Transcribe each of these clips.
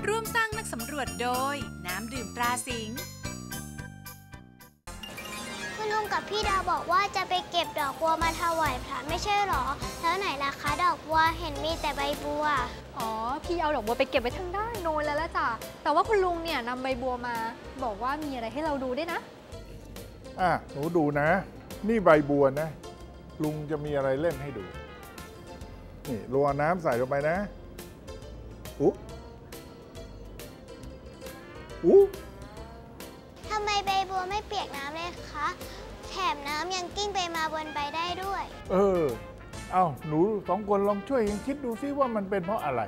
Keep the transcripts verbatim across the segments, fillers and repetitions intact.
ร่วมสร้างนักสำรวจโดยน้ำดื่มตราสิงห์คุณลุงกับพี่ดาวบอกว่าจะไปเก็บดอกบัวมาถวายพระไม่ใช่หรอแล้วไหนล่ะคะดอกบัวเห็นมีแต่ใบบัวอ๋อพี่เอาดอกบัวไปเก็บไว้ทางด้านโน้นแล้วล่ะจ้ะแต่ว่าคุณลุงเนี่ยนำใบบัวมาบอกว่ามีอะไรให้เราดูด้วยนะอ่ะหนูดูนะนี่ใบบัวนะลุงจะมีอะไรเล่นให้ดูนี่ลงน้ำใส่ลงไปนะอุ๊อุ๊ทำไมใบบัวไม่เปียกน้ำเลยคะแถมน้ำยังกิ้งไปมาบนใบได้ด้วยเออเอาหนูสองคนลองช่วยกันคิดดูซิว่ามันเป็นเพราะอะไร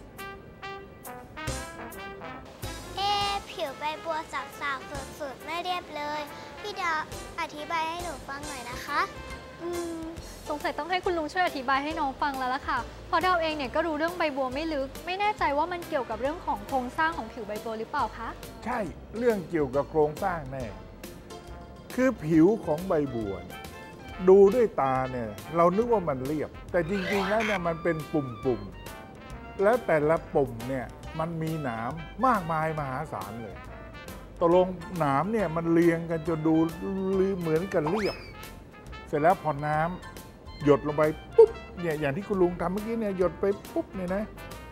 เอผิวใบบัวสากๆฝืดๆไม่เรียบเลยพี่ดาวอธิบายให้หนูฟังหน่อยนะคะอืมสงสัยต้องให้คุณลุงช่วยอธิบายให้น้องฟังแล้วล่ะค่ะเพราะดาวเองเนี่ยก็รู้เรื่องใบบัวไม่ลึกไม่แน่ใจว่ามันเกี่ยวกับเรื่องของโครงสร้างของผิวใบบัวหรือเปล่าคะใช่เรื่องเกี่ยวกับโครงสร้างแน่คือผิวของใบบัวดูด้วยตาเนี่ยเรานึกว่ามันเรียบแต่จริงๆแล้วเนี่ยมันเป็นปุ่มๆแล้วแต่ละปุ่มเนี่ยมันมีหนามมากมายมหาศาลเลยตกลงหนามเนี่ยมันเรียงกันจนดูเหมือนกันเรียบเสร็จแล้วพอน้ำหยดลงไปปุ๊บเนี่ยอย่างที่คุณลุงทำเมื่อกี้เนี่ยหยดไปปุ๊บเนี่ยนะ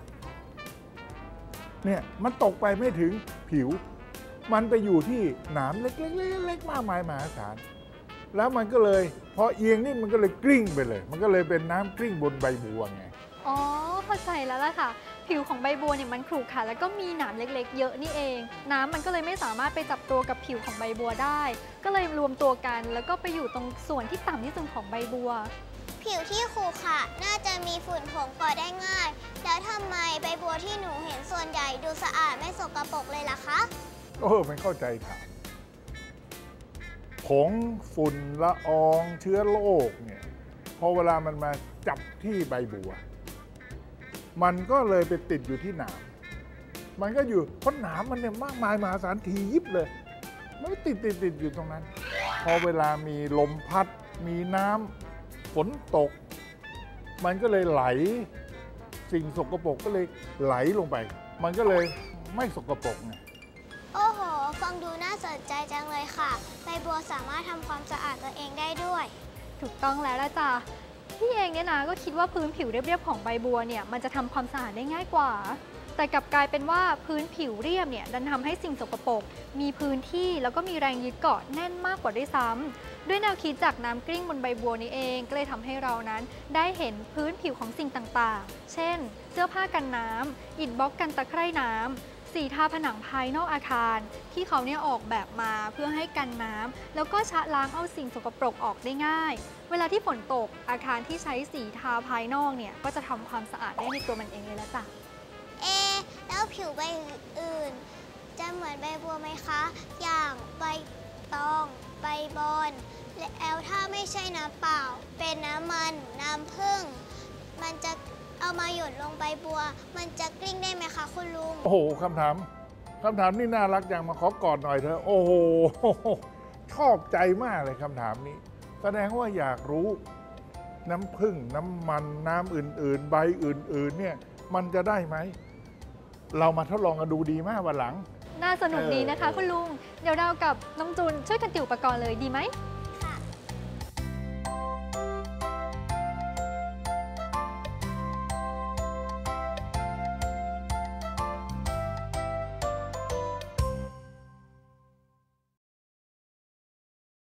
เนี่ยมันตกไปไม่ถึงผิวมันไปอยู่ที่หนามเล็กๆๆๆมากมายมหาศาลแล้วมันก็เลยพอเอียงนี่มันก็เลยกลิ้งไปเลยมันก็เลยเป็นน้ำกลิ้งบนใบบัวไงอ๋อเข้าใจแล้วล่ะค่ะผิวของใบบัวเนี่ยมันขรุขระแล้วก็มีหนามเล็กๆเยอะนี่เองน้ำมันก็เลยไม่สามารถไปจับตัวกับผิวของใบบัวได้ก็เลยรวมตัวกันแล้วก็ไปอยู่ตรงส่วนที่ต่ำที่สุดของใบบัวผิวที่ขรุขระน่าจะมีฝุ่นผงก่อได้ง่ายแล้วทำไมใบบัวที่หนูเห็นส่วนใหญ่ดูสะอาดไม่สกปรกเลยล่ะคะเออไม่เข้าใจถามผงฝุ่นละอองเชื้อโรคเนี่ยพอเวลามันมาจับที่ใบบัวมันก็เลยไปติดอยู่ที่หนามมันก็อยู่เพราะหนามมันเนี่ยมากมายมหาศาลทียิบเลยมันก็ติดติดติดอยู่ตรงนั้นพอเวลามีลมพัดมีน้ำฝนตกมันก็เลยไหลสิ่งสกปรกก็เลยไหลลงไปมันก็เลยไม่สกปรกไงโอ้โหฟังดูน่าสนใจจังเลยค่ะใบบัวสามารถทำความสะอาดตัวเองได้ด้วยถูกต้องแล้วล่ะจ้ะพี่เองเนี่ยนะก็คิดว่าพื้นผิวเรียบๆของใบบัวเนี่ยมันจะทำความสะอาดได้ง่ายกว่าแต่กลับกลายเป็นว่าพื้นผิวเรียบเนี่ยดันทำให้สิ่งสกปรกมีพื้นที่แล้วก็มีแรงยึดเกาะแน่นมากกว่าด้วยซ้ำด้วยแนวคิดจากน้ำกลิ้งบนใบบัวนี้เองก็เลยทำให้เรานั้นได้เห็นพื้นผิวของสิ่งต่างๆเช่นเสื้อผ้ากันน้ำอิฐบล็อกกันตะไคร่น้ำสีทาผนังภายนอกอาคารที่เขาเนี่ยออกแบบมาเพื่อให้กันน้ำแล้วก็ชะล้างเอาสิ่งสกปรกออกได้ง่ายเวลาที่ฝนตกอาคารที่ใช้สีทาภายนอกเนี่ยก็จะทำความสะอาดได้ในตัวมันเองเลยละจ้ะเอแล้วผิวใบอื่นจะเหมือนใบบัวไหมคะอย่างใบตองใบบอนแล้วถ้าไม่ใช่น้ำเปล่าเป็นน้ำมันน้ำผึ้งมันจะเอามาหยดลงใบบัวมันจะกลิ้งได้ไหมคะคุณลุงโอ้โหคำถามคำถามนี่น่ารักจังมาขอกอดหน่อยเถอะโอ้โหชอบใจมากเลยคำถามนี้แสดงว่าอยากรู้น้ำผึ้งน้ำมันน้ำอื่นๆใบอื่นๆเนี่ยมันจะได้ไหมเรามาทดลองกันดูดีมากวันหลังน่าสนุกดีนะคะคุณลุงเดี๋ยวเรากับน้องจูนช่วยกันติวอุปกรณ์เลยดีไหม